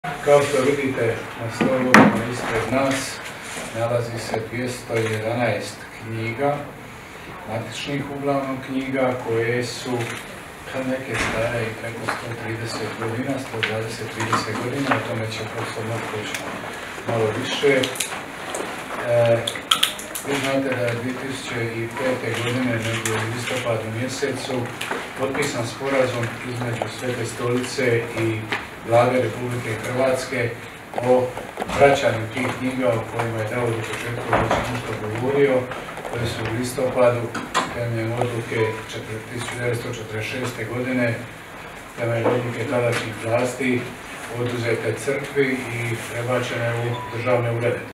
Kao što vidite na stolovima ispred nas nalazi se 211 knjiga, matičnih uglavnom knjiga koje su neke stare i preko 130 godina, 120-30 godina, o tome će profesor Marković malo više. Vi znate da je 2005. godine, negdje u listopadu mjesecu, potpisan sporazum između Svete stolice i Vlade Republike Hrvatske o vraćanju tih knjiga o kojima je Davor u početku već nešto govorio, koje su u listopadu temeljem odluke 1946. godine, temeljem odluke tadašnjih vlasti, oduzete crkvi i prebačene u državne urede.